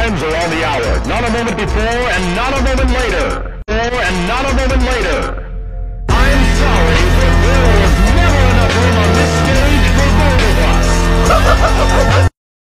chimes are on the hour. Not a moment before and not a moment later. And not a moment later.